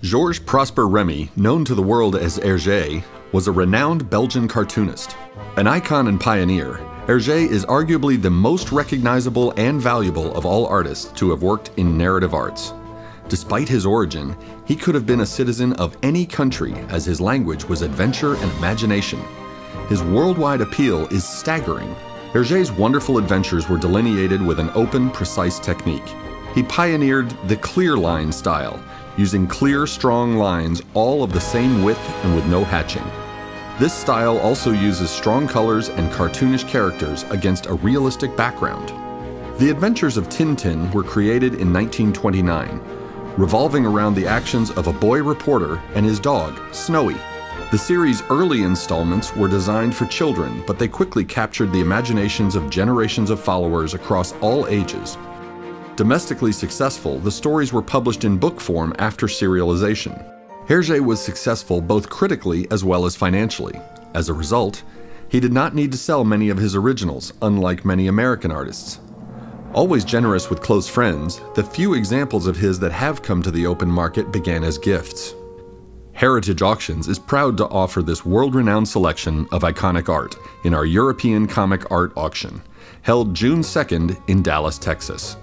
Georges Prosper Remy, known to the world as Hergé, was a renowned Belgian cartoonist. An icon and pioneer, Hergé is arguably the most recognizable and valuable of all artists to have worked in narrative arts. Despite his origin, he could have been a citizen of any country, as his language was adventure and imagination. His worldwide appeal is staggering. Hergé's wonderful adventures were delineated with an open, precise technique. He pioneered the clear line style, using clear, strong lines all of the same width and with no hatching. This style also uses strong colors and cartoonish characters against a realistic background. The Adventures of Tintin were created in 1929, revolving around the actions of a boy reporter and his dog, Snowy. The series' early installments were designed for children, but they quickly captured the imaginations of generations of followers across all ages. Domestically successful, the stories were published in book form after serialization. Hergé was successful both critically as well as financially. As a result, he did not need to sell many of his originals, unlike many American artists. Always generous with close friends, the few examples of his that have come to the open market began as gifts. Heritage Auctions is proud to offer this world-renowned selection of iconic art in our European Comic Art Auction, held June 2nd in Dallas, Texas.